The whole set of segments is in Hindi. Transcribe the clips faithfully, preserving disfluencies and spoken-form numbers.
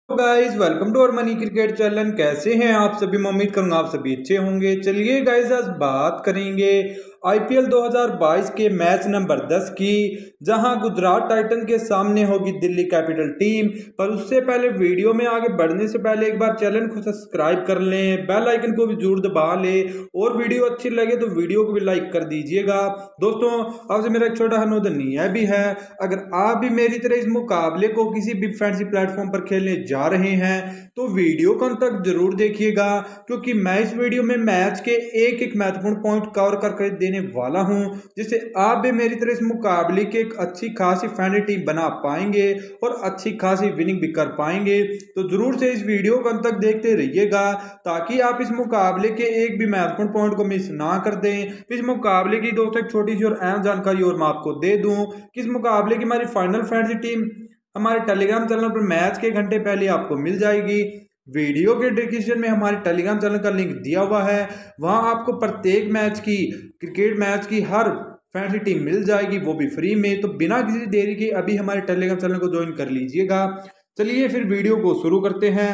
Guys welcome to our money cricket channel. कैसे हैं आप सभी? मैं उम्मीद करूंगा आप सभी अच्छे होंगे। चलिए गाइस आज बात करेंगे आईपीएल दो हज़ार बाईस के मैच नंबर दस की, जहां गुजरात टाइटन के सामने होगी दिल्ली कैपिटल टीम। पर उससे पहले वीडियो में आगे बढ़ने से पहले एक बार चैनल को सब्सक्राइब कर लें, बेल आइकन को भी जरूर दबा लें और वीडियो अच्छी लगे तो वीडियो को भी लाइक कर दीजिएगा। दोस्तों आपसे मेरा एक छोटा अनुरोध यह भी है, अगर आप भी मेरी तरह इस मुकाबले को किसी भी फैंसी प्लेटफॉर्म पर खेलने जा रहे हैं तो वीडियो को अंत तक जरूर देखिएगा, क्योंकि मैं इस वीडियो में मैच के एक एक महत्वपूर्ण पॉइंट कवर करके देने वाला हूं, जिससे आप भी मेरी तरह इस मुकाबले की एक अच्छी खासी फैंसी टीम बना पाएंगे और अच्छी खासी विनिंग भी कर पाएंगे। तो जरूर से इस वीडियो को अंत तक देखते रहिएगा ताकि आप इस मुकाबले के एक भी महत्वपूर्ण पॉइंट को मिस ना कर दें। इस मुकाबले की दोस्तों एक छोटी सी और अहम जानकारी और मैं आपको दे दूं कि इस मुकाबले की हमारी फाइनल फैंसी टीम हमारे टेलीग्राम चैनल पर मैच के घंटे पहले आपको मिल जाएगी। वीडियो के डिस्क्रिप्शन में हमारे टेलीग्राम चैनल का लिंक दिया हुआ है, वहां आपको प्रत्येक मैच की क्रिकेट मैच की हर फैंसी टीम मिल जाएगी, वो भी फ्री में। तो बिना किसी देरी के अभी हमारे टेलीग्राम चैनल को ज्वाइन कर लीजिएगा। चलिए फिर वीडियो को शुरू करते हैं।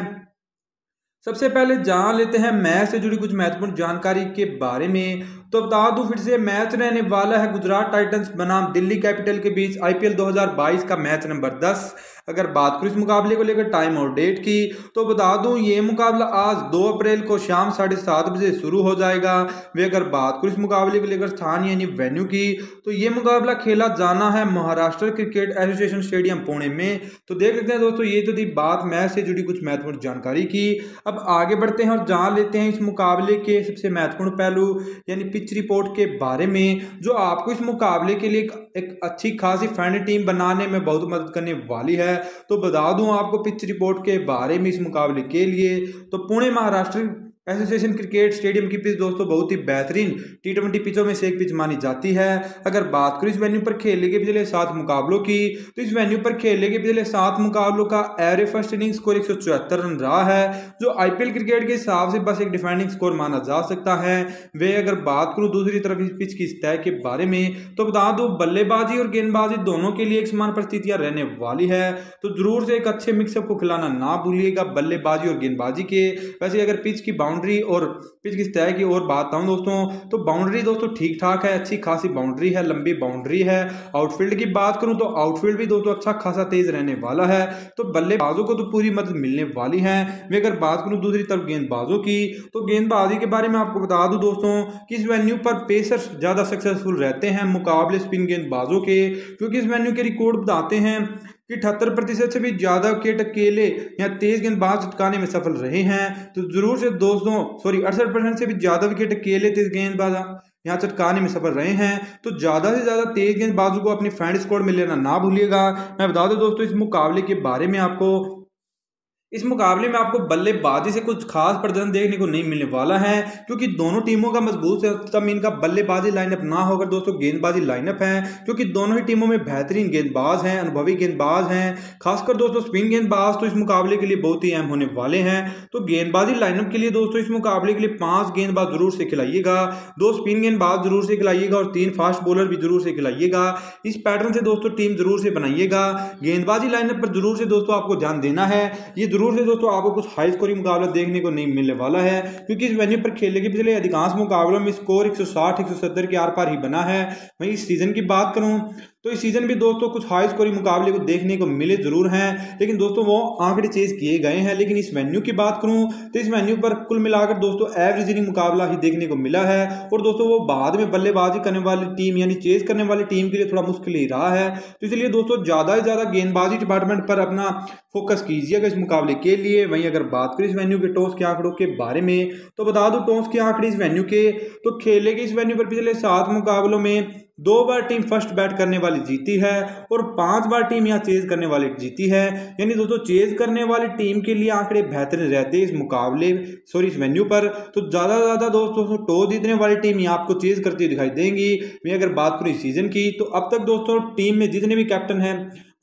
सबसे पहले जान लेते हैं मैच से जुड़ी कुछ महत्वपूर्ण जानकारी के बारे में। तो बता दूं फिर से, मैच रहने वाला है गुजरात टाइटंस बनाम दिल्ली कैपिटल के बीच आईपीएल दो हज़ार बाईस का मैच नंबर दस। अगर बात करूं इस मुकाबले को लेकर टाइम और डेट की, तो बता दूं ये मुकाबला आज दो अप्रैल को शाम साढ़े सात बजे शुरू हो जाएगा। वे अगर बात करूं इस मुकाबले को लेकर स्थान यानी वेन्यू की, तो ये मुकाबला खेला जाना है Maharashtra cricket association stadium Pune में। तो देख लेते हैं दोस्तों, ये तो थी बात मैच से जुड़ी कुछ महत्वपूर्ण जानकारी की। अब आगे बढ़ते हैं और जान लेते हैं इस मुकाबले के सबसे महत्वपूर्ण पहलू यानी पिच रिपोर्ट के बारे में, जो आपको इस मुकाबले के लिए एक, एक अच्छी खासी फैंसी टीम बनाने में बहुत मदद करने वाली है। तो बता दूं आपको पिच रिपोर्ट के बारे में इस मुकाबले के लिए, तो Pune Maharashtra association cricket stadium की पिच दोस्तों बहुत ही बेहतरीन टी ट्वेंटी पिचों में से एक पिच मानी जाती है। अगर बात करूं इस वेन्यू पर खेले गए पिछले सात मुकाबलों की, तो इस वेन्यू पर खेले गए पिछले सात मुकाबलों का एवरेज फर्स्ट इनिंग स्कोर एक सौ चौहत्तर रन रहा है, जो आईपीएल क्रिकेट के हिसाब से बस एक डिफेंडिंग स्कोर माना जा सकता है। वे अगर बात करूं दूसरी तरफ इस पिच की सतह के बारे में, तो बता दूं बल्लेबाजी और गेंदबाजी दोनों के लिए एक समान परिस्थितियां रहने वाली है। तो जरूर से एक अच्छे मिक्सअप को खिलाना ना भूलिएगा बल्लेबाजी और गेंदबाजी के। वैसे अगर पिच की बाउंड्री और पिच की सतह की और बात आऊं दोस्तों, तो बाउंड्री दोस्तों ठीक ठाक है, अच्छी खासी बाउंड्री है, लंबी बाउंड्री है। आउटफील्ड की बात करूं तो आउटफील्ड भी दोस्तों अच्छा खासा तेज रहने वाला है, तो बल्लेबाजों को तो पूरी मदद मिलने वाली है। मैं अगर बात करूं दूसरी तरफ गेंदबाजों की, तो गेंदबाजी के बारे में आपको बता दूं दोस्तों कि इस वेन्यू पर पेसर्स ज्यादा सक्सेसफुल रहते हैं मुकाबले स्पिन गेंदबाजों के, क्योंकि इस वेन्यू के रिकॉर्ड बताते हैं कि अठहत्तर प्रतिशत से भी ज्यादा विकेट अकेले या तेज गेंदबाज चटकाने में सफल रहे हैं। तो जरूर से दोस्तों सॉरी अड़सठ परसेंट से भी ज्यादा विकेट अकेले तेज गेंदबाज यहाँ चटकाने में सफल रहे हैं। तो ज्यादा से ज्यादा तेज गेंदबाजों को अपनी फैंड स्क्वाड में लेना ना भूलिएगा। मैं बता दूं दोस्तों इस मुकाबले के बारे में आपको, इस मुकाबले में आपको बल्लेबाजी से कुछ खास प्रदर्शन देखने को नहीं मिलने वाला है, क्योंकि दोनों टीमों का मजबूत तमीन का बल्लेबाजी लाइनअप ना होकर दोस्तों गेंदबाजी लाइनअप है, क्योंकि दोनों ही टीमों में बेहतरीन गेंदबाज हैं, अनुभवी गेंदबाज हैं। खासकर दोस्तों स्पिन गेंदबाज तो इस मुकाबले के लिए बहुत ही अहम होने वाले हैं। तो गेंदबाजी लाइनअप के लिए दोस्तों इस मुकाबले के लिए पांच गेंदबाज जरूर से खिलाइएगा, दो स्पिन गेंदबाज जरूर से खिलाइएगा और तीन फास्ट बॉलर भी जरूर से खिलाइएगा। इस पैटर्न से दोस्तों टीम जरूर से बनाइएगा। गेंदबाजी लाइनअप पर जरूर से दोस्तों आपको ध्यान देना है। ये जरूर से दोस्तों आपको कुछ हाई स्कोरिंग मुकाबला देखने को नहीं मिलने वाला है, क्योंकि इस वेन्यू पर खेले गए पिछले अधिकांश मुकाबलों में स्कोर एक सौ साठ एक सौ सत्तर के आर पार ही बना है। वहीं इस सीजन की बात करूं तो इस सीजन भी दोस्तों कुछ हाई स्कोरिंग मुकाबले को देखने को मिले जरूर हैं, लेकिन दोस्तों वो आंकड़े चेज किए गए हैं। लेकिन इस वेन्यू की बात करूं तो इस वेन्यू पर कुल मिलाकर दोस्तों एवरेज इनिंग मुकाबला ही देखने को मिला है, और दोस्तों वो बाद में बल्लेबाजी करने वाली टीम यानी चेज करने वाली टीम के लिए थोड़ा मुश्किल ही रहा है। तो इसलिए दोस्तों ज्यादा से ज्यादा गेंदबाजी डिपार्टमेंट पर अपना फोकस कीजिएगा इस मुकाबले के लिए। वहीं अगर बात करें इस वेन्यू के टॉस के आंकड़ों के बारे में, तो बता दूं टॉस के आंकड़े इस वेन्यू के, तो खेले गए इस वेन्यू पर पिछले सात मुकाबलों में दो बार टीम फर्स्ट बैट करने वाली जीती है और पांच बार टीम यहाँ चेज करने वाली जीती है। यानी दोस्तों चेज करने वाली टीम के लिए आंकड़े बेहतरीन रहते हैं इस मुकाबले सॉरी इस वेन्यू पर। तो ज्यादा से ज्यादा दोस्तों टॉस जीतने वाली टीम यहाँ आपको चेज करती दिखाई देंगी। मैं अगर बात करूं इस सीजन की, तो अब तक दोस्तों टीम में जितने भी कैप्टन हैं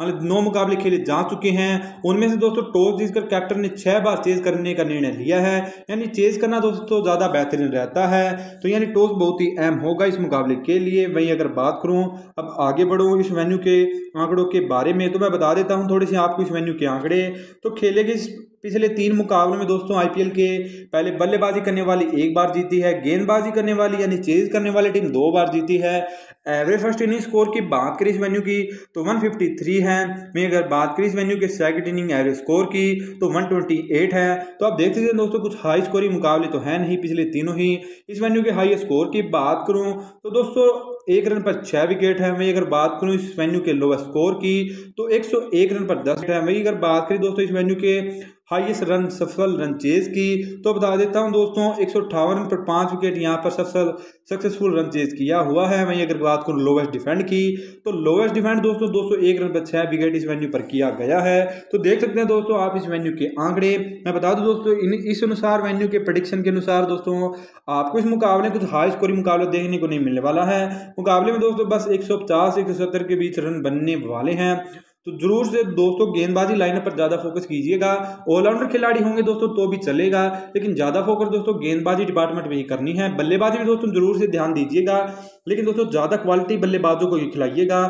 मतलब नौ मुकाबले खेले जा चुके हैं, उनमें से दोस्तों टॉस जीतकर कैप्टन ने छह बार चेज करने का निर्णय लिया है, यानी चेज करना दोस्तों ज़्यादा बेहतरीन रहता है, तो यानी टॉस बहुत ही अहम होगा इस मुकाबले के लिए। वहीं अगर बात करूँ अब आगे बढ़ूँ इस वेन्यू के आंकड़ों के बारे में, तो मैं बता देता हूँ थोड़ी सी आपको इस वेन्यू के आंकड़े। तो खेले गए पिछले तीन मुकाबलों में दोस्तों आईपीएल के पहले बल्लेबाजी करने वाली एक बार जीती है, गेंदबाजी करने वाली यानी चेज करने वाली टीम दो बार जीती है। एवरेज फर्स्ट इनिंग स्कोर की बात करें इस वेन्यू की तो एक सौ तिरेपन है। मैं अगर बात करें इस वेन्यू के सेकंड इनिंग एवरेज स्कोर की तो एक सौ अट्ठाईस है। तो आप देख सकते हैं दोस्तों कुछ हाई स्कोरिंग मुकाबले तो है नहीं पिछले तीनों ही। इस वेन्यू के हाई स्कोर की बात करूं तो दोस्तों एक रन पर छह विकेट है। मैं अगर बात करूं इस वेन्यू के लोवेस्ट स्कोर की तो एक सौ एक रन पर दस विकेट है। वही अगर बात करें दोस्तों इस वेन्यू के हाईएस्ट रन सफल रन चेज की तो बता देता हूं दोस्तों एक सौ अट्ठावन रन पर पांच विकेट यहां पर सफल सक्सेसफुल रन चेज किया हुआ है। वहीं अगर बात करूं लोवेस्ट डिफेंड की तो लोवेस्ट डिफेंड दोस्तों दो सौ एक रन पर छह विकेट इस वेन्यू पर किया गया है। तो देख सकते हैं दोस्तों आप इस वेन्यू के आंकड़े। मैं बता दूं दोस्तों इन इस अनुसार वेन्यू के प्रेडिक्शन के अनुसार दोस्तों आपको इस मुकाबले कुछ हाई स्कोरिंग मुकाबला देखने को नहीं मिलने वाला है। मुकाबले में दोस्तों बस एक सौ पचास एक सौ सत्तर के बीच रन बनने वाले हैं। तो जरूर से दोस्तों गेंदबाजी लाइनअप पर ज्यादा फोकस कीजिएगा। ऑलराउंडर खिलाड़ी होंगे दोस्तों तो भी चलेगा, लेकिन ज्यादा फोकस दोस्तों गेंदबाजी डिपार्टमेंट में ही करनी है। बल्लेबाजी में दोस्तों जरूर से ध्यान दीजिएगा, लेकिन दोस्तों ज्यादा क्वालिटी बल्लेबाजों को ही खिलाइएगा,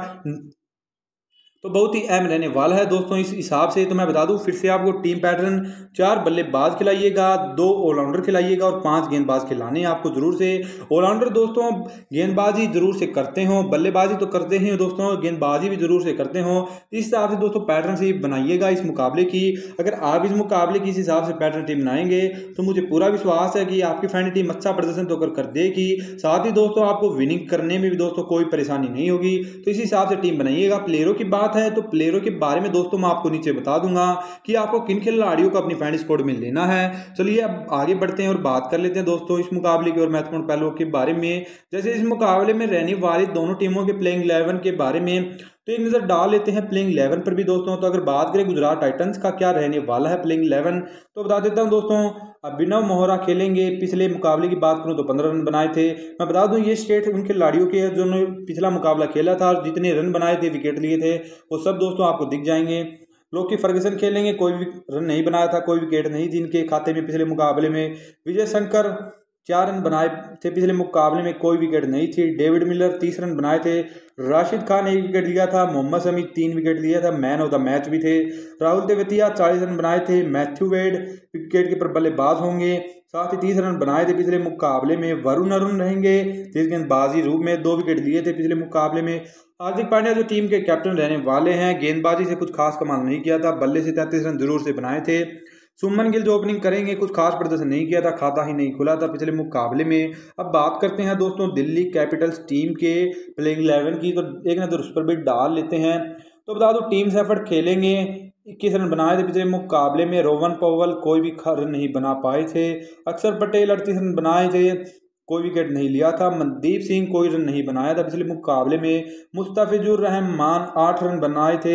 तो बहुत ही अहम रहने वाला है दोस्तों इस हिसाब से। तो मैं बता दूं फिर से आपको टीम पैटर्न, चार बल्लेबाज खिलाइएगा, दो ऑलराउंडर खिलाइएगा और पांच गेंदबाज खिलाने हैं आपको जरूर से। ऑलराउंडर दोस्तों गेंदबाजी जरूर से करते हो, बल्लेबाजी तो करते हैं दोस्तों, गेंदबाजी भी जरूर से करते हो। इस हिसाब से दोस्तों पैटर्न से बनाइएगा इस मुकाबले की। अगर आप इस मुकाबले की इस हिसाब से पैटर्न टीम बनाएंगे तो मुझे पूरा विश्वास है कि आपकी फैंडी टीम अच्छा प्रदर्शन तो कर देगी, साथ ही दोस्तों आपको विनिंग करने में भी दोस्तों कोई परेशानी नहीं होगी। तो इस हिसाब से टीम बनाइएगा। प्लेयरों की बात है तो प्लेयरों के बारे में दोस्तों मैं आपको नीचे बता दूंगा कि आपको किन खिलाड़ियों को अपनी फैंटेसी स्क्वाड में लेना है। चलिए अब आगे बढ़ते हैं और बात कर लेते हैं दोस्तों इस मुकाबले की और महत्वपूर्ण पहलुओं के बारे में। जैसे इस मुकाबले में रहने वाली दोनों टीमों के प्लेइंग इलेवन के बारे में तो एक नजर डाल लेते हैं प्लेइंग इलेवन पर भी दोस्तों। तो अगर बात करें गुजरात टाइटंस का क्या रहने वाला है प्लेइंग इलेवन तो बता देता हूं दोस्तों अभिनव मोहरा खेलेंगे। पिछले मुकाबले की बात करूं तो पंद्रह रन बनाए थे। मैं बता दूं ये स्टेट उन खिलाड़ियों के जो पिछला मुकाबला खेला था और जितने रन बनाए थे विकेट लिए थे वो सब दोस्तों आपको दिख जाएंगे। लोकी फर्गसन खेलेंगे, कोई भी रन नहीं बनाया था, कोई विकेट नहीं जिनके खाते में पिछले मुकाबले में। विजय शंकर चार रन बनाए थे पिछले मुकाबले में, कोई विकेट नहीं थी। डेविड मिलर तीस रन बनाए थे। राशिद खान एक विकेट लिया था। मोहम्मद शमी तीन विकेट लिया था, मैन ऑफ द मैच भी थे। राहुल तेवतिया चालीस रन बनाए थे। मैथ्यू वेड विकेट कीपर बल्लेबाज होंगे, साथ ही तीस रन बनाए थे पिछले मुकाबले में। वरुण अरुण रहेंगे तेज गेंदबाजी रूप में, दो विकेट लिए थे पिछले मुकाबले में। हार्दिक पांड्या जो टीम के कैप्टन रहने वाले हैं, गेंदबाजी से कुछ खास कमाल नहीं किया था, बल्ले से तैंतीस रन जरूर से बनाए थे। सुमन गिल जो ओपनिंग करेंगे कुछ खास प्रदर्शन नहीं किया था, खाता ही नहीं खुला था पिछले मुकाबले में। अब बात करते हैं दोस्तों दिल्ली कैपिटल्स टीम के प्लेइंग इलेवन की, तो एक नजर उस पर भी डाल लेते हैं। तो बता दो टीम सेफर्ट खेलेंगे, इक्कीस रन बनाए थे पिछले मुकाबले में। रोवन पॉवल कोई भी रन नहीं बना पाए थे। अक्षर पटेल अड़तीस रन बनाए थे, कोई विकेट नहीं लिया था। मनदीप सिंह कोई रन नहीं बनाया था पिछले मुकाबले में। मुस्तफिजुर रहमान आठ रन बनाए थे,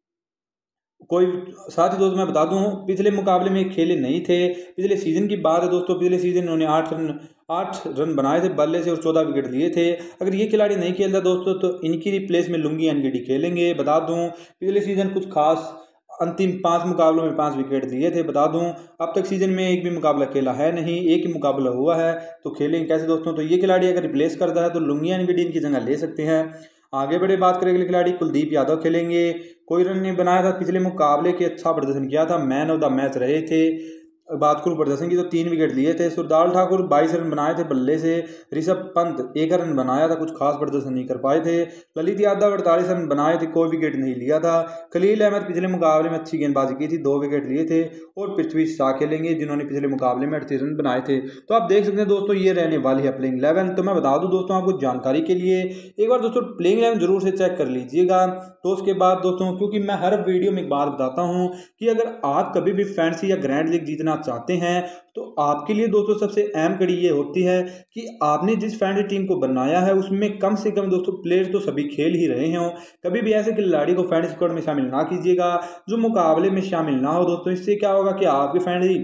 कोई साथ ही दोस्तों मैं बता दूं पिछले मुकाबले में खेले नहीं थे। पिछले सीजन की बात है दोस्तों, पिछले सीजन उन्होंने आठ रन आठ रन बनाए थे बल्ले से और चौदह विकेट लिए थे। अगर ये खिलाड़ी नहीं खेलता दोस्तों तो इनकी रिप्लेस में लुंगी एनगीडी खेलेंगे। बता दूं पिछले सीजन कुछ खास अंतिम पांच मुकाबलों में पांच विकेट लिए थे। बता दूं अब तक सीजन में एक भी मुकाबला खेला है नहीं, एक ही मुकाबला हुआ है। तो खेलेंगे कैसे दोस्तों, तो ये खिलाड़ी अगर रिप्लेस करता है तो लुंगी एनगीडी इनकी जगह ले सकते हैं। आगे बढ़े बात करें अगले खिलाड़ी कुलदीप यादव खेलेंगे, कोई रन नहीं बनाया था पिछले मुकाबले के, अच्छा प्रदर्शन किया था, मैन ऑफ द मैच रहे थे। बात करूं प्रदर्शन की तो तीन विकेट लिए थे। सुरदाल ठाकुर बाईस रन बनाए थे बल्ले से। ऋषभ पंत एक रन बनाया था, कुछ खास प्रदर्शन नहीं कर पाए थे। ललित यादव अड़तालीस रन बनाए थे, कोई विकेट नहीं लिया था। खलील अहमद पिछले मुकाबले में अच्छी गेंदबाजी की थी, दो विकेट लिए थे। और पृथ्वी शाह खेलेंगे जिन्होंने पिछले मुकाबले में अड़तीस रन बनाए थे। तो आप देख सकते हैं दोस्तों ये रहने वाली है प्लेइंग इलेवन। तो मैं बता दूं दोस्तों आपको जानकारी के लिए एक बार दोस्तों प्लेइंग इलेवन जरूर से चेक कर लीजिएगा। तो उसके बाद दोस्तों क्योंकि मैं हर वीडियो में एक बात बताता हूँ कि अगर आप कभी भी फैंटेसी या ग्रैंड लीग जीतना चाहते हैं तो आपके लिए दोस्तों सबसे अहम कड़ी ये होती है कि आपने जिस फैंटेसी टीम को बनाया है उसमें कम से कम दोस्तों प्लेयर तो सभी खेल ही रहे हों। कभी भी ऐसे खिलाड़ी को फैंटेसी स्क्वाड में शामिल ना कीजिएगा जो मुकाबले में शामिल ना हो दोस्तों। इससे क्या होगा कि आपकी फैंटेसी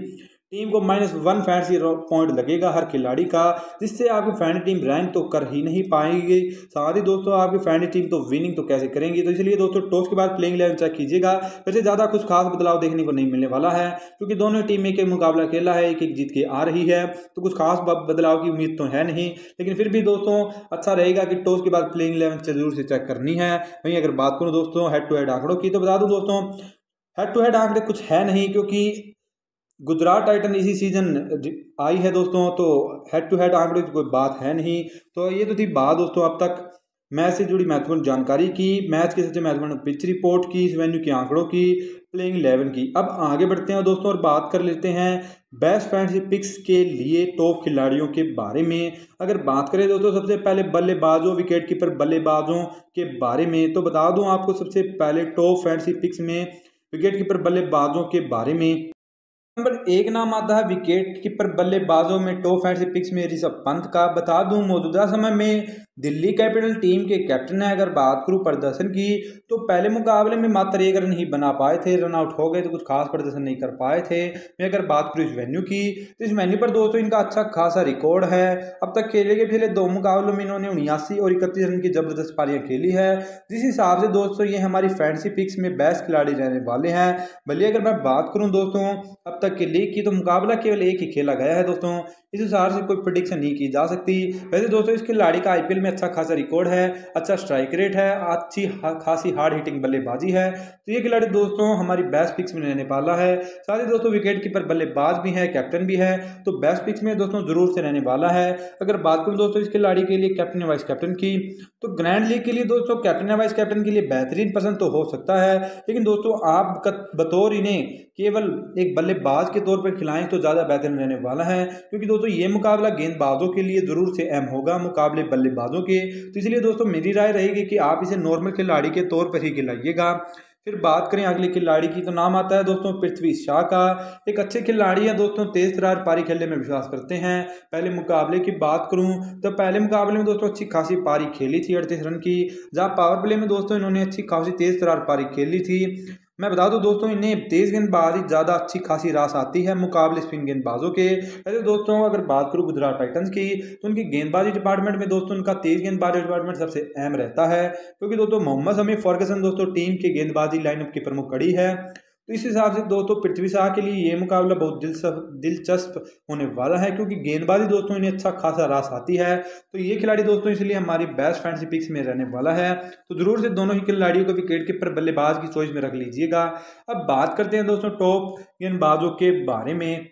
टीम को माइनस वन फैंटेसी पॉइंट लगेगा हर खिलाड़ी का, जिससे आपकी फैंटेसी टीम रैंक तो कर ही नहीं पाएगी। साथ ही दोस्तों आपकी फैंटेसी टीम तो विनिंग तो कैसे करेंगी। तो इसलिए दोस्तों टॉस के बाद प्लेइंग इलेवन चेक कीजिएगा। वैसे ज़्यादा कुछ खास बदलाव देखने को नहीं मिलने वाला है, क्योंकि दोनों टीम एक एक मुकाबला खेला है, एक एक जीत के आ रही है, तो कुछ खास बदलाव की उम्मीद तो है नहीं। लेकिन फिर भी दोस्तों अच्छा रहेगा कि टॉस के बाद प्लेइंग इलेवन जरूर से चेक करनी है। वहीं अगर बात करूँ दोस्तों हेड टू हेड आंकड़ों की, तो बता दूं दोस्तों हेड टू हेड आंकड़े कुछ है नहीं, क्योंकि गुजरात टाइटन इसी सीजन आई है दोस्तों, तो हेड टू हेड आंकड़े की कोई बात है नहीं। तो ये तो थी बात दोस्तों अब तक मैच से जुड़ी महत्वपूर्ण जानकारी की, मैच की सबसे महत्वपूर्ण पिच रिपोर्ट की, इस वेन्यू के आंकड़ों की, प्लेइंग इलेवन की। अब आगे बढ़ते हैं दोस्तों और बात कर लेते हैं बेस्ट फैंटेसी पिक्स के लिए टॉप खिलाड़ियों के बारे में। अगर बात करें दोस्तों सबसे पहले बल्लेबाजों, विकेट कीपर बल्लेबाजों के बारे में, तो बता दूं आपको सबसे पहले टॉप फैंटेसी पिक्स में विकेट कीपर बल्लेबाजों के बारे में नंबर एक नाम आता है विकेट कीपर बल्लेबाजों में टॉप फैंटेसी पिक्स में ऋषभ पंत का। बता दूं मौजूदा समय में दिल्ली कैपिटल टीम के कैप्टन है। अगर बात करूं प्रदर्शन की, तो पहले मुकाबले में मात्र एक रन ही बना पाए थे, रन आउट हो गए, तो कुछ खास प्रदर्शन नहीं कर पाए थे। मैं अगर बात करूं इस वेन्यू की, तो इस वेन्यू पर दोस्तों इनका अच्छा खासा रिकॉर्ड है। अब तक खेले गए पिछले दो मुकाबलों में इन्होंने उन्यासी और इकतीस रन की जबरदस्त पारियां खेली है, जिस हिसाब से दोस्तों ये हमारी फैंटेसी पिक्स में बेस्ट खिलाड़ी रहने वाले हैं। भले अगर मैं बात करूं दोस्तों अब तक के लीग की, तो मुकाबला केवल एक ही खेला गया है दोस्तों, इस हिसाब से कोई प्रेडिक्शन नहीं की जा सकती। वैसे दोस्तों इस खिलाड़ी का आईपीएल में अच्छा खासा रिकॉर्ड है, अच्छा स्ट्राइक रेट है, अच्छी खासी हार्ड हिटिंग बल्लेबाजी है, तो ये खिलाड़ी दोस्तों हमारी बेस्ट पिक्स में रहने वाला है। साथ ही दोस्तों विकेट कीपर बल्लेबाज भी है, कैप्टन भी है, तो बेस्ट पिक्स में दोस्तों जरूर से रहने वाला है। अगर बात करूं दोस्तों इस खिलाड़ी के लिए कैप्टन या वाइस कैप्टन की, तो ग्रैंड लीग के लिए दोस्तों कैप्टन या वाइस कैप्टन के लिए बेहतरीन पसंद तो हो सकता है, लेकिन दोस्तों आप बतौर इन्हें केवल एक बल्लेबाज के तौर पर खिलाएं तो ज़्यादा बेहतर रहने वाला है, क्योंकि दोस्तों ये मुकाबला गेंदबाजों के लिए जरूर से अहम होगा मुकाबले बल्लेबाजों के। तो इसलिए दोस्तों मेरी राय रहेगी कि आप इसे नॉर्मल खिलाड़ी के तौर पर ही खिलाइएगा। फिर बात करें अगले खिलाड़ी की, तो नाम आता है दोस्तों पृथ्वी शॉ का। एक अच्छे खिलाड़ी है दोस्तों, तेज तरार पारी खेलने में विश्वास करते हैं। पहले मुकाबले की बात करूं तो पहले मुकाबले में दोस्तों अच्छी खासी पारी खेली थी अड़तीस रन की, जहां पावर प्ले में दोस्तों इन्होंने अच्छी खासी तेज तरार पारी खेली थी। मैं बता दूं दोस्तों इन्हें तेज गेंदबाजी ज़्यादा अच्छी खासी रास आती है मुकाबले स्पिन गेंदबाजों के। ऐसे दोस्तों अगर बात करूं गुजरात टाइटंस की, तो उनकी गेंदबाजी डिपार्टमेंट में दोस्तों उनका तेज गेंदबाजी डिपार्टमेंट सबसे अहम रहता है, क्योंकि दोस्तों मोहम्मद शमी फर्गसन दोस्तों टीम के गेंदबाजी लाइनअप की प्रमुख कड़ी है। तो इस हिसाब से दोस्तों पृथ्वी शॉ के लिए ये मुकाबला बहुत दिलचस्प दिलचस्प होने वाला है, क्योंकि गेंदबाजी दोस्तों इन्हें अच्छा खासा रास आती है। तो ये खिलाड़ी दोस्तों इसलिए हमारी बेस्ट फैंटेसी पिक्स में रहने वाला है, तो जरूर से दोनों ही खिलाड़ियों को विकेट कीपर बल्लेबाज की चॉइस में रख लीजिएगा। अब बात करते हैं दोस्तों टॉप गेंदबाजों के बारे में,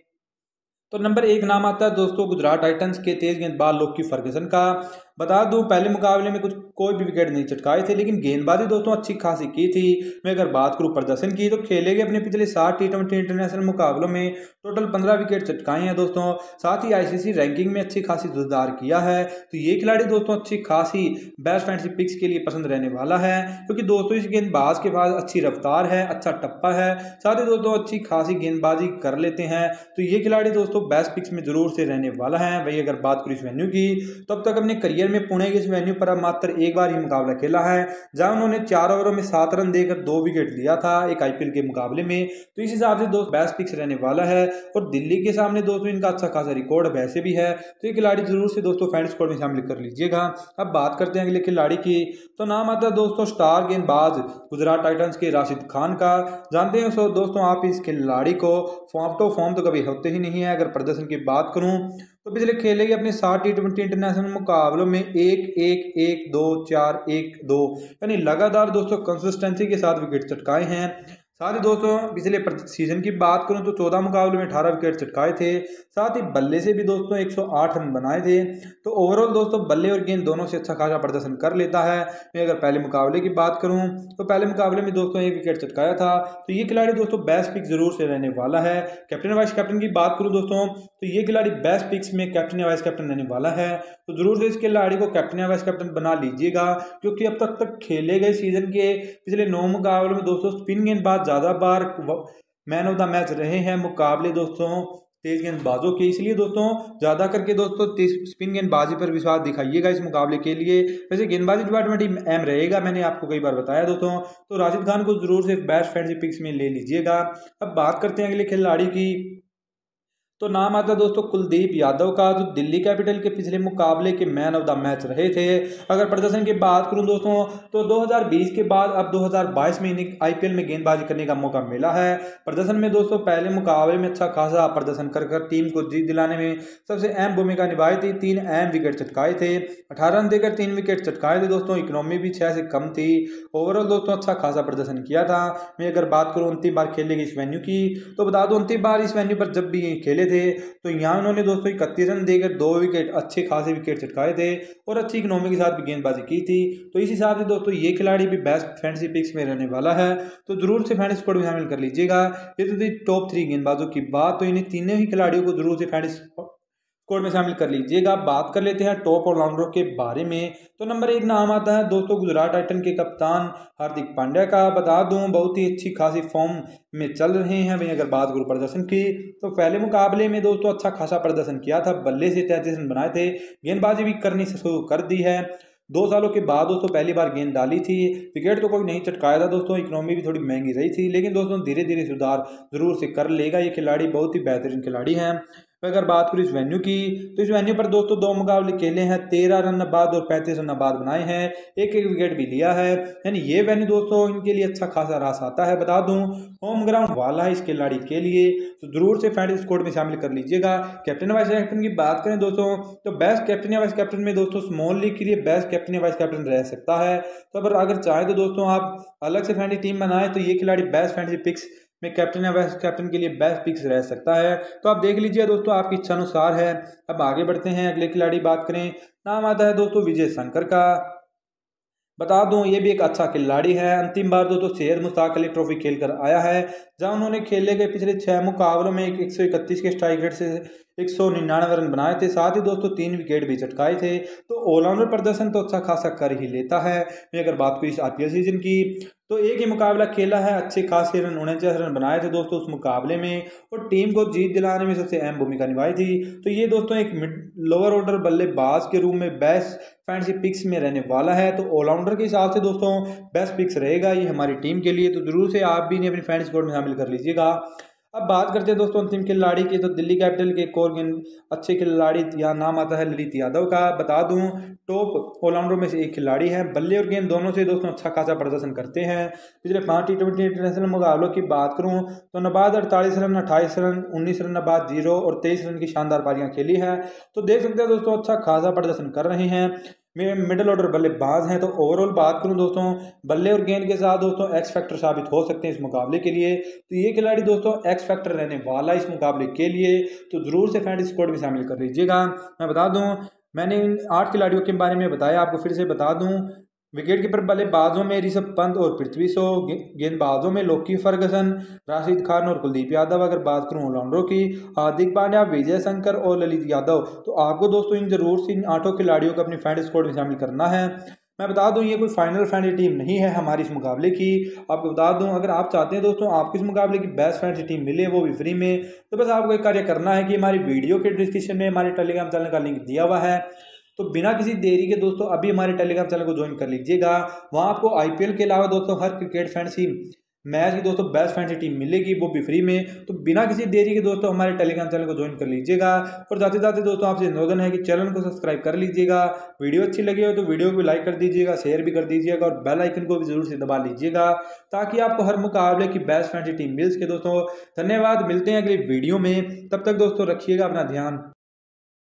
तो नंबर एक नाम आता है दोस्तों गुजरात टाइटंस के तेज गेंदबाज लोकी फर्गसन का। बता दूं पहले मुकाबले में कुछ कोई भी विकेट नहीं चटकाए थे, लेकिन गेंदबाजी दोस्तों अच्छी खासी की थी। मैं अगर बात करूं प्रदर्शन की, तो खेले गए अपने पिछले सात टी ट्वेंटी इंटरनेशनल मुकाबलों में टोटल पंद्रह विकेट चटकाए हैं दोस्तों। साथ ही आईसीसी रैंकिंग में अच्छी खासी सुधार किया है, तो ये खिलाड़ी दोस्तों अच्छी खासी बेस्ट फैंटेसी पिक्स के लिए पसंद रहने वाला है, क्योंकि दोस्तों इस गेंदबाज के पास अच्छी रफ्तार है, अच्छा टप्पा है, साथ ही दोस्तों अच्छी खासी गेंदबाजी कर लेते हैं, तो ये खिलाड़ी दोस्तों बेस्ट पिक्स में जरूर से रहने वाला है। वही अगर बात करूं इस वेन्यू की, तो अब तक अपने करियर में पुणे के इस वेन्यू पर मात्र एक बार ही मुकाबला खेला है, जहां उन्होंने चार ओवरों में सात रन देकर दो विकेट लिया था एक आईपीएल के मुकाबले में। तो इस हिसाब से दोस्त बेस्ट पिक्स रहने वाला है, और दिल्ली के सामने दोस्तों इनका अच्छा खासा रिकॉर्ड वैसे भी है, तो ये खिलाड़ी जरूर से दोस्तों फैंटेसी स्क्वाड में शामिल कर लीजिएगा। अब बात करते हैं अगले खिलाड़ी की, तो नाम आता है दोस्तों स्टार गेंदबाज गुजरात टाइटंस के राशिद खान का। जानते हैं सो दोस्तों आप इस खिलाड़ी को फॉर्म टू फॉर्म तो कभी होते ही नहीं है। अगर प्रदर्शन की बात करूं तो पिछले खेले गए अपने सात टी ट्वेंटी इंटरनेशनल मुकाबलों में एक एक एक दो चार एक दो यानी लगातार दोस्तों कंसिस्टेंसी के साथ विकेट चटकाए हैं। साथ ही दोस्तों पिछले सीजन की बात करूं तो चौदह मुकाबले में अठारह विकेट चटकाए थे, साथ ही बल्ले से भी दोस्तों एक सौ आठ रन बनाए थे। तो ओवरऑल दोस्तों बल्ले और गेंद दोनों से अच्छा खासा प्रदर्शन कर लेता है। मैं अगर पहले मुकाबले की बात करूं तो पहले मुकाबले में दोस्तों एक विकेट चटकाया था, तो ये खिलाड़ी दोस्तों बेस्ट पिक जरूर से रहने वाला है। कैप्टन वाइस कैप्टन की बात करूँ दोस्तों तो ये खिलाड़ी बेस्ट पिक्स में कैप्टन या वाइस कैप्टन रहने वाला है, तो जरूर से इस खिलाड़ी को कैप्टन या वाइस कैप्टन बना लीजिएगा, क्योंकि अब तक तक खेले गए सीजन के पिछले नौ मुकाबलों में दोस्तों स्पिन गेंदबाज ज्यादा बार मैन ऑफ द मैच रहे हैं मुकाबले दोस्तों तेज गेंदबाजों के। इसलिए दोस्तों ज्यादा करके दोस्तों स्पिन गेंदबाजी पर विश्वास दिखाइएगा इस मुकाबले के लिए। वैसे गेंदबाजी डिपार्टमेंट अहम रहेगा, मैंने आपको कई बार बताया दोस्तों, तो राशिद खान को जरूर से बेस्ट फैंटेसी पिक्स में ले लीजिएगा। अब बात करते हैं अगले खिलाड़ी की, तो नाम आता है दोस्तों कुलदीप यादव का, जो दिल्ली कैपिटल के पिछले मुकाबले के मैन ऑफ द मैच रहे थे। अगर प्रदर्शन की बात करूं दोस्तों तो दो हज़ार बीस के बाद अब दो हज़ार बाईस में इन्हें आईपीएल में गेंदबाजी करने का मौका मिला है। प्रदर्शन में दोस्तों पहले मुकाबले में अच्छा खासा प्रदर्शन कर कर टीम को जीत दिलाने में सबसे अहम भूमिका निभाई थी। तीन अहम विकेट चटकाए थे, अठारह रन देकर तीन विकेट चटकाए थे दोस्तों। इकोनॉमी भी छह से कम थी। ओवरऑल दोस्तों अच्छा खासा प्रदर्शन किया था। मैं अगर बात करूं अंतिम बार खेलने की इस वेन्यू की, तो बता दूं अंतिम बार इस वेन्यू पर जब भी खेले थे तो यहाँ उन्होंने दोस्तों इकतीस रन देकर दो विकेट अच्छे खासे विकेट चटकाए थे और अच्छी इकोनॉमी के साथ भी गेंदबाजी की थी। तो इस हिसाब से दोस्तों ये खिलाड़ी भी बेस्ट फैंटेसी पिक्स में रहने वाला है, तो जरूर से फैंटेसी स्क्वाड में शामिल कर लीजिएगा। ये तो थी टॉप थ्री गेंदबाजों की बात, तो इन्हें तीनों ही खिलाड़ियों को जरूर से फैंटेसी स्क्वाड में शामिल कर लीजिएगा। बात कर लेते हैं टॉप ऑलराउंडरों के बारे में, तो नंबर एक नाम आता है दोस्तों गुजरात टाइटन के कप्तान हार्दिक पांड्या का। बता दूं बहुत ही अच्छी खासी फॉर्म में चल रहे हैं। वहीं अगर बात करूं प्रदर्शन की, तो पहले मुकाबले में दोस्तों अच्छा खासा प्रदर्शन किया था। बल्ले से तैंतीस रन बनाए थे, गेंदबाजी भी करनी शुरू कर दी है। दो सालों के बाद दोस्तों पहली बार गेंद डाली थी। विकेट तो कोई नहीं चटकाया था दोस्तों, इकोनॉमी भी थोड़ी महंगी रही थी, लेकिन दोस्तों धीरे धीरे सुधार जरूर से कर लेगा। ये खिलाड़ी बहुत ही बेहतरीन खिलाड़ी हैं। अगर बात करूँ इस वेन्यू की, तो इस वेन्यू पर दोस्तों दो मुकाबले खेले हैं, तेरह रन बाद और पैंतीस रन बाद बनाए हैं, एक एक विकेट भी लिया है। यानी ये वेन्यू दोस्तों इनके लिए अच्छा खासा रास आता है। बता दूं होम ग्राउंड वाला है इस खिलाड़ी के लिए, तो जरूर से फैंटेसी स्क्वाड में शामिल कर लीजिएगा। कैप्टन वाइस कैप्टन की बात करें दोस्तों, तो बेस्ट कैप्टन या वाइस कैप्टन में दोस्तों स्मॉल लीग के लिए बेस्ट कैप्टन या वाइस कैप्टन रह सकता है। तो अगर अगर चाहे तो दोस्तों आप अलग से फैंटेसी टीम बनाए, तो ये खिलाड़ी बेस्ट फैंटेसी पिक्स में कैप्टन या वाइस कैप्टन के लिए बेस्ट पिक्स रह सकता है। तो आप देख लीजिए दोस्तों, आपकी इच्छा अनुसार है। अब आगे बढ़ते हैं, अगले खिलाड़ी बात करें, नाम आता है दोस्तों विजय शंकर का। बता दूं ये भी एक अच्छा खिलाड़ी है। अंतिम बार दोस्तों सैयद मुश्ताक अली ट्रॉफी खेलकर आया है, जहां उन्होंने खेले गए पिछले छह मुकाबलों में एक सौ इकतीस के स्ट्राइक रेट से एक सौ निन्यानवे रन बनाए थे, साथ ही दोस्तों तीन विकेट भी चटकाए थे। तो ऑलराउंडर प्रदर्शन तो अच्छा खासा कर ही लेता है। मैं अगर बात करूँ इस आईपीएल सीजन की, तो एक ही मुकाबला खेला है, अच्छे खासे रन उनचास रन बनाए थे दोस्तों उस मुकाबले में, और टीम को जीत दिलाने में सबसे अहम भूमिका निभाई थी। तो ये दोस्तों एक मिड लोअर ऑर्डर बल्लेबाज के रूप में बेस्ट फैंटेसी पिक्स में रहने वाला है। तो ऑलराउंडर के हिसाब से दोस्तों बेस्ट पिक्स रहेगा ये हमारी टीम के लिए, तो जरूर से आप भी इन्हें अपनी फैंटेसी स्क्वाड में शामिल कर लीजिएगा। अब बात करते हैं दोस्तों अंतिम खिलाड़ी की, तो दिल्ली कैपिटल के एक और गेंद अच्छे खिलाड़ी या नाम आता है ललित यादव का। बता दूं टॉप ऑलराउंडर में से एक खिलाड़ी है, बल्ले और गेंद दोनों से दोस्तों अच्छा खासा प्रदर्शन करते हैं। पिछले पांच टी ट्वेंटी इंटरनेशनल मुकाबलों की बात करूं, तो नबाद अड़तालीस रन, अट्ठाईस रन, उन्नीस रन नबाद जीरो और तेईस रन की शानदार पारियां खेली है। तो देख सकते हैं दोस्तों अच्छा खासा प्रदर्शन कर रहे हैं। मिडिल ऑर्डर बल्लेबाज हैं। तो ओवरऑल बात करूं दोस्तों, बल्ले और गेंद के साथ दोस्तों एक्स फैक्टर साबित हो सकते हैं इस मुकाबले के लिए। तो ये खिलाड़ी दोस्तों एक्स फैक्टर रहने वाला इस मुकाबले के लिए, तो जरूर से फैंटेसी स्क्वाड में शामिल कर लीजिएगा। मैं बता दूं मैंने इन आठ खिलाड़ियों के बारे में बताया, आपको फिर से बता दूं विकेट कीपर बल्लेबाजों में ऋषभ पंत और पृथ्वी शॉ, गेंदबाजों में लोकी फर्गसन, राशिद खान और कुलदीप यादव। अगर बात करूं ऑलराउंडरों की, हार्दिक पांड्या, विजय शंकर और ललित यादव। तो आपको दोस्तों इन जरूर से इन आठों खिलाड़ियों को अपनी फैंटेसी स्क्वाड में शामिल करना है। मैं बता दूं ये कोई फाइनल फैंटेसी टीम नहीं है हमारी इस मुकाबले की। आपको बता दूं अगर आप चाहते हैं दोस्तों आपको इस मुकाबले की बेस्ट फैंटेसी टीम मिले, वो भी फ्री में, तो बस आपको एक कार्य करना है कि हमारी वीडियो के डिस्क्रिप्शन में हमारे टेलीग्राम चैनल का लिंक दिया हुआ है, तो बिना किसी देरी के दोस्तों अभी हमारे टेलीग्राम चैनल को ज्वाइन कर लीजिएगा। वहाँ आपको आईपीएल के अलावा दोस्तों हर क्रिकेट फैंटेसी मैच की दोस्तों बेस्ट फैंटेसी टीम मिलेगी, वो भी फ्री में। तो बिना किसी देरी के दोस्तों हमारे टेलीग्राम चैनल को ज्वाइन कर लीजिएगा। और जाते जाते दोस्तों आपसे निवेदन है कि चैनल को सब्सक्राइब कर लीजिएगा। वीडियो अच्छी लगी हो तो वीडियो को लाइक कर दीजिएगा, शेयर भी कर दीजिएगा और बेल आइकन को भी जरूर से दबा लीजिएगा, ताकि आपको हर मुकाबले की बेस्ट फैंटेसी टीम मिल सके दोस्तों। धन्यवाद, मिलते हैं अगली वीडियो में, तब तक दोस्तों रखिएगा अपना ध्यान।